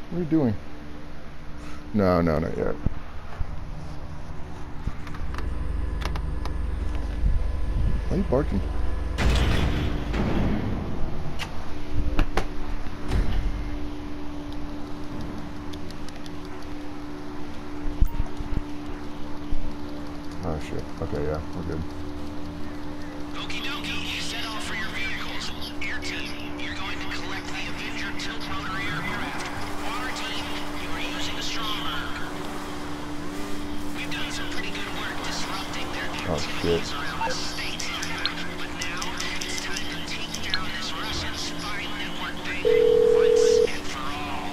What are you doing? No, not yet. Why are you barking? Oh shit. Okay, yeah, we're good. Okie dokie, set off for your vehicles. Air team, you're going to collect the Avenger tilt rotor aircraft. Water team, you are using a Stromberg. We've done some pretty good work disrupting their activities around the state. But now, it's time to take down this Russian spy network baby once and for all.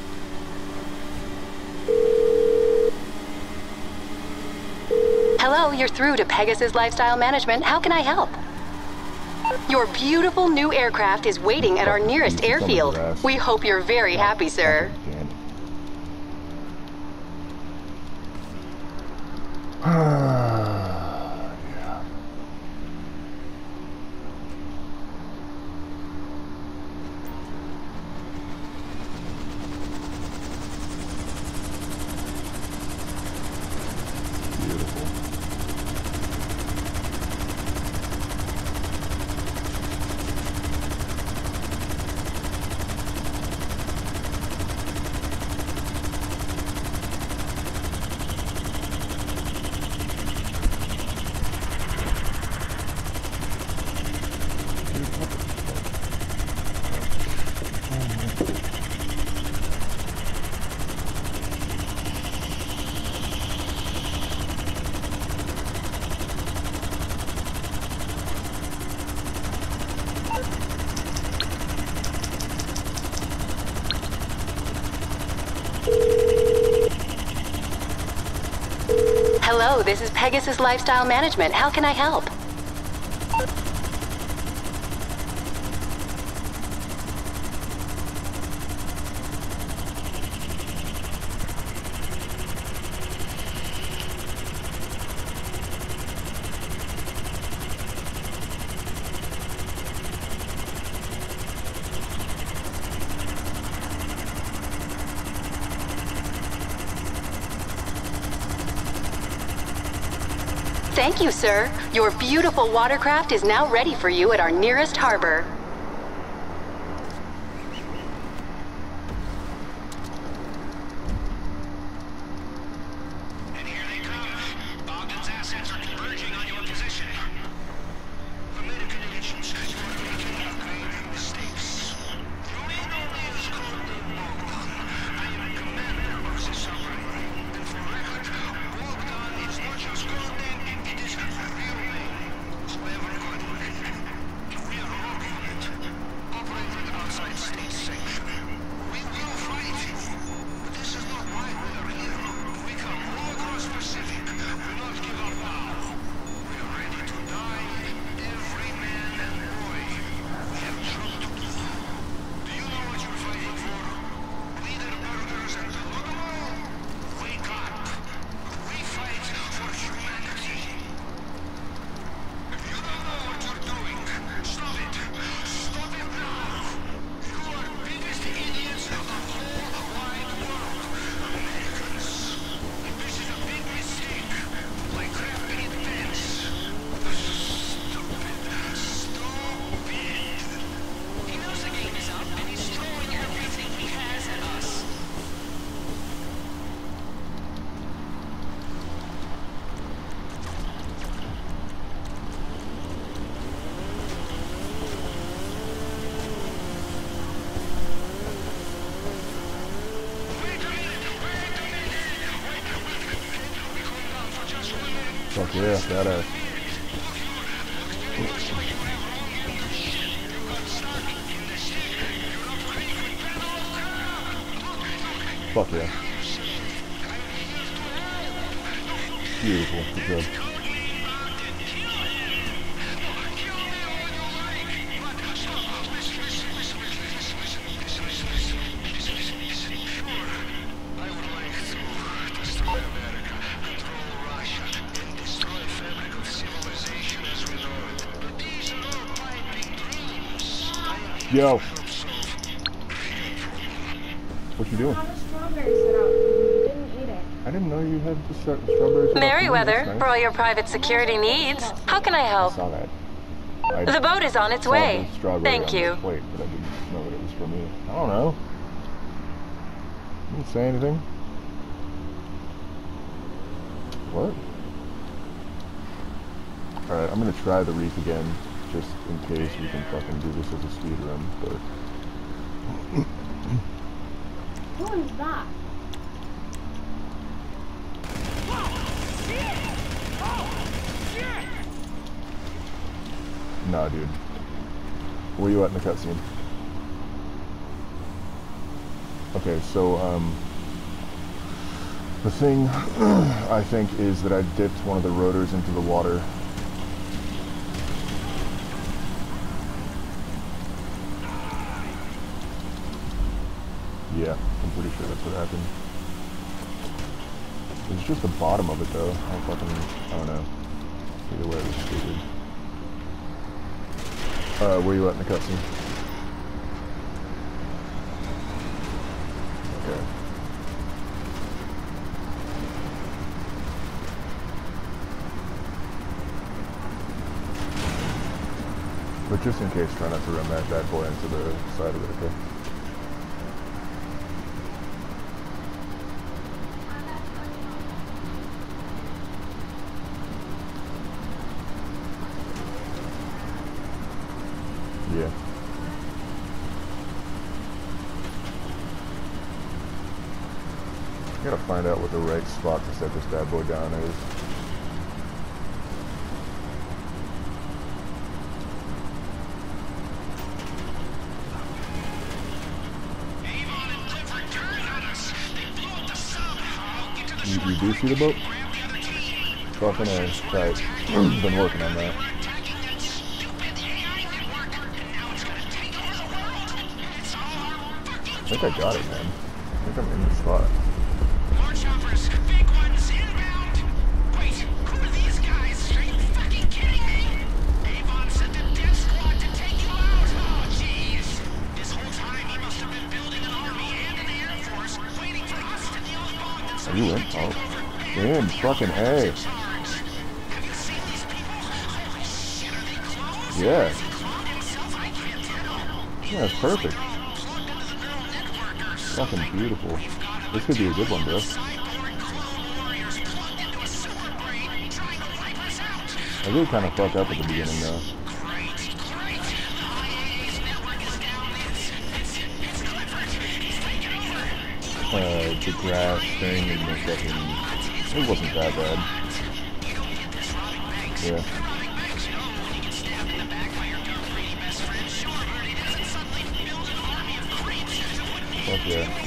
Hello, you're through to Pegasus Lifestyle Management. How can I help? Your beautiful new aircraft is waiting at our nearest airfield. We hope you're very happy, sir. Yeah. Beautiful. Hello, this is Pegasus Lifestyle Management. How can I help? Thank you, sir. Your beautiful watercraft is now ready for you at our nearest harbor. And here they come. Bogdan's assets are converging on your position. American agents, you are making grave mistakes. You may know me as Bogdan. I am commander of this submarine. And for record, Bogdan is not just Bogdan, it is his real name. However good. We are a rogue unit, operated outside state sanction. We will fight you, but this is not why we are here. We come all across Pacific. We not give up now. We are ready to die, every man and boy. We have job to do. Do you know what you're fighting for? Leader burgers and the Logomo? Wake up. We fight for humanity. If you don't know what you're doing, stop it. Stop it now. You are the biggest idiots of the whole wide world. Americans. This is a big mistake. Like crapping in pants. Stupid. Stupid. He knows the game is up and he's throwing everything he has at us. Wait a minute! We calm down for just 1 minute. Fuck yeah, badass. Fuck yeah. Beautiful. Good job. Yo. What you doing? I have a strawberry set out. You didn't eat it. I didn't know you had the strawberries. Merryweather, Nice. for all your private security needs. How can I I help? saw that. The boat is on its saw way. the strawberry Thank on you. the plate, but I didn't know that it was for me. I don't know. You didn't say anything. What? Alright, I'm gonna try the reef again, just in case we can fucking do this as a speed run, but... Who is that? Nah, dude. Where you at in the cutscene? Okay, so, the thing, I think, is that I dipped one of the rotors into the water. Yeah, I'm pretty sure that's what happened. It's just the bottom of it, though. I don't know. Either way, it was stupid. Where you at in the cutscene? Okay. But just in case, try not to run that bad boy into the side of it, okay? Yeah. I gotta find out what the right spot to set this bad boy down is. You do see the boat? Fucking A. Right. Been working on that. I think I got it, man. I think I'm in the spot. More choppers, big ones inbound. Wait, who are these guys? Are you fucking kidding me? Avon sent a death squad to take you out. Oh, jeez. This whole time he must have been building an army and an air force, waiting for us to deal with Bogdan so Are you in? Oh. In fucking A. Have you seen these people? Holy shit, are they clones? Yeah. Is he cloned himself? I can't tell. Yeah, it's perfect. Plugged into the neural network or Fucking beautiful. This could be a good one, bro. I did kind of fuck up at the beginning, though. The grass thing and the fucking... It wasn't that bad. Yeah. Fuck yeah.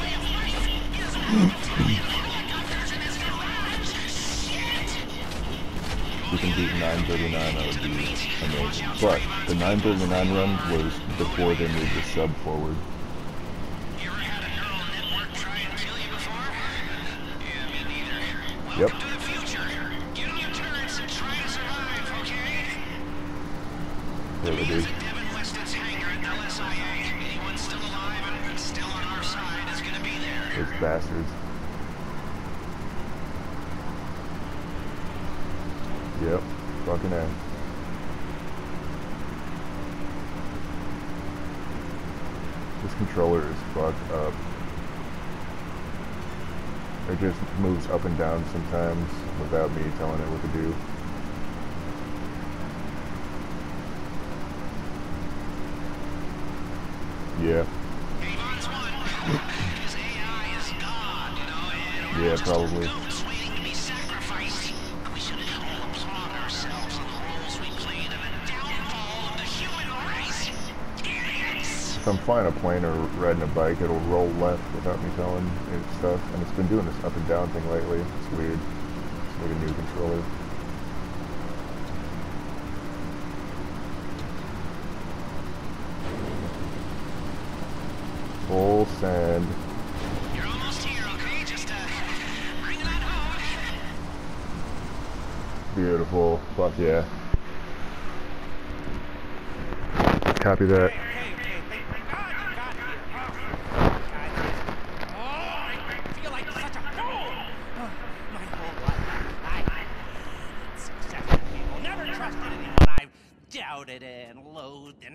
We can beat 939, that would be amazing. But the 939 run was before they moved the sub forward. You ever had a neural network try and kill you before? Yeah, me neither. Yep. Welcome to the future. Get on your turrets and try to survive, okay? Yeah, they do. Devin Weston's hangar at LSIA. Anyone still alive and still on our side is gonna be there. Those bastards. Yep, fucking A. This controller is fucked up. It just moves up and down sometimes without me telling it what to do. Yeah. Avon's one. His AI is God, you know, and Yeah, probably. ghosts waiting to be sacrificed. We should all applaud ourselves on the roles we played in the downfall of the human race. Idiots! If I'm flying a plane or riding a bike, it'll roll left without me telling it stuff. And it's been doing this up and down thing lately. It's weird. It's like a new controller. Full send. You're almost here, okay? Just, bring it on home. Beautiful. Fuck yeah. Copy that.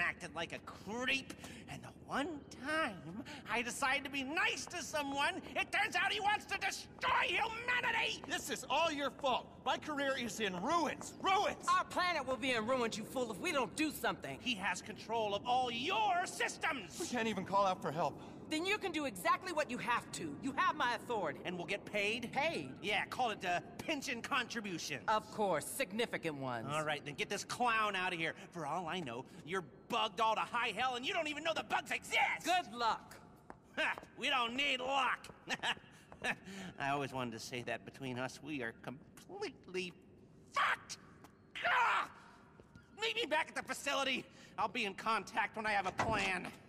acted like a creep. And the one time I decide to be nice to someone, it turns out he wants to destroy humanity! This is all your fault. My career is in ruins. Ruins! Our planet will be in ruins, you fool, if we don't do something. He has control of all your systems! We can't even call out for help. Then you can do exactly what you have to. You have my authority. And we'll get paid? Paid? Yeah, call it a pension contribution. Of course, significant ones. All right, then get this clown out of here. For all I know, you're bugged all to high hell and you don't even know the bugs exist! Good luck. Ha, we don't need luck! I always wanted to say that between us, we are completely fucked! Meet me back at the facility. I'll be in contact when I have a plan.